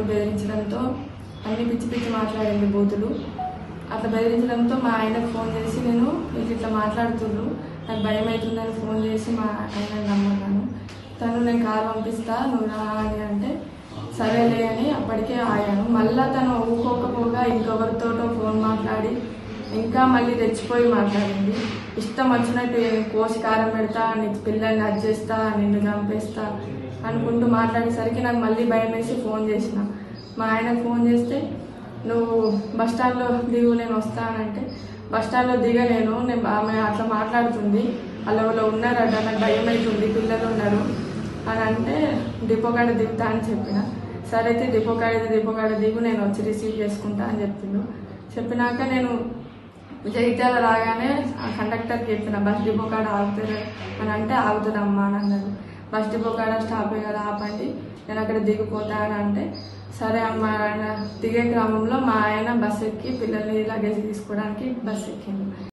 అని బెదిరించడంతో అన్ని పిచ్చి పిచ్చి మాట్లాడింది బూతులు. అట్లా బెదిరించడంతో మా ఆయనకు ఫోన్ చేసి నేను మీకు ఇట్లా మాట్లాడుతుండ్రు, నాకు భయం అవుతుందని ఫోన్ చేసి మా ఆయన రమ్మన్నాను. తను నేను కారు పంపిస్తా నువ్వు రా అని అంటే సరేలే అని అప్పటికే ఆగాను. మళ్ళీ తను ఊకోకపోగా ఇంకొకరితోటో ఫోన్ మాట్లాడి ఇంకా మళ్ళీ తెచ్చిపోయి మాట్లాడింది. ఇష్టం వచ్చినట్టు కోసి కారం పెడతా, నీ పిల్లల్ని అడ్జేస్తా, నిన్ను చంపేస్తా అనుకుంటూ మాట్లాడేసరికి నాకు మళ్ళీ భయం వేసి ఫోన్ చేసిన. మా ఆయనకు ఫోన్ చేస్తే నువ్వు బస్టాండ్లో దిగు నేను వస్తానంటే బస్టాండ్లో దిగలేను, నేను ఆమె అట్లా మాట్లాడుతుంది, వాళ్ళ ఉన్నారట, నాకు భయం అవుతుంది, పిల్లలు ఉన్నారు అని అంటే డిపో కాడ దిగుతా అని చెప్పిన. సరే అయితే డిపో కాడ దిగు నేను వచ్చి రిసీవ్ చేసుకుంటా అని చెప్పినాక నేను జగిత్యాల రాగానే కండక్టర్కి చెప్పిన బస్ డిపో కాడ ఆగుతారు అని అంటే ఆగుతుందమ్మా అని అన్నది. బస్ డిపో కాడ స్టాపే కదా ఆపండి, నేను అక్కడ దిగిపోతా అని అంటే సరే అమ్మ. దిగే క్రమంలో మా ఆయన బస్ ఎక్కి పిల్లల్ని లగేజ్ తీసుకోవడానికి బస్ ఎక్కింది.